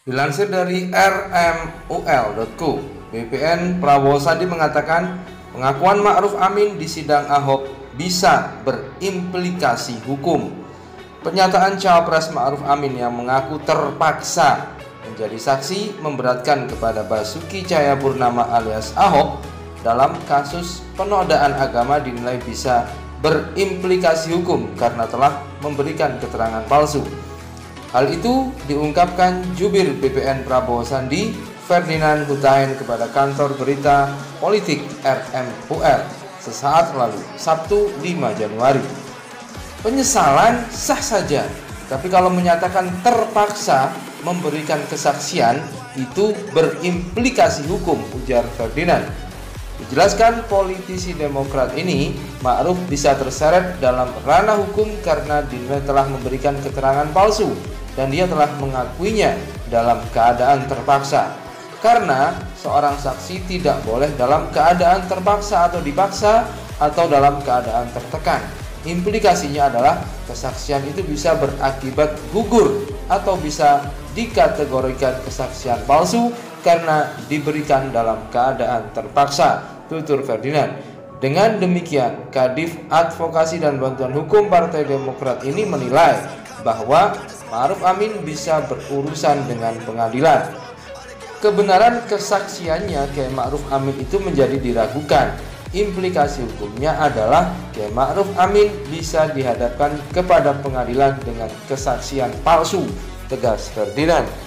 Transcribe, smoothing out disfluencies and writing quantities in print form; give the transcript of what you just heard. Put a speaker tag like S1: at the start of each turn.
S1: Dilansir dari rmul.co, BPN Prabowo Sandi mengatakan pengakuan Ma'ruf Amin di sidang Ahok bisa berimplikasi hukum. Pernyataan Cawapres Ma'ruf Amin yang mengaku terpaksa menjadi saksi memberatkan kepada Basuki Cahayapurnama alias Ahok dalam kasus penodaan agama dinilai bisa berimplikasi hukum karena telah memberikan keterangan palsu. Hal itu diungkapkan Jubir BPN Prabowo Sandi, Ferdinand Hutaien kepada kantor berita politik RMUL sesaat lalu, Sabtu 5 Januari. Penyesalan sah saja, tapi kalau menyatakan terpaksa memberikan kesaksian itu berimplikasi hukum, ujar Ferdinand. Dijelaskan politisi Demokrat ini, Ma'ruf bisa terseret dalam ranah hukum karena dinilai telah memberikan keterangan palsu dan dia telah mengakuinya dalam keadaan terpaksa. Karena seorang saksi tidak boleh dalam keadaan terpaksa atau dipaksa atau dalam keadaan tertekan. Implikasinya adalah kesaksian itu bisa berakibat gugur atau bisa dikategorikan kesaksian palsu karena diberikan dalam keadaan terpaksa, tutur Ferdinand. Dengan demikian, Kadif Advokasi dan Bantuan Hukum Partai Demokrat ini menilai bahwa Ma'ruf Amin bisa berurusan dengan pengadilan. Kebenaran kesaksiannya Kiai Ma'ruf Amin itu menjadi diragukan. Implikasi hukumnya adalah Kiai Ma'ruf Amin bisa dihadapkan kepada pengadilan dengan kesaksian palsu, tegas Ferdinand.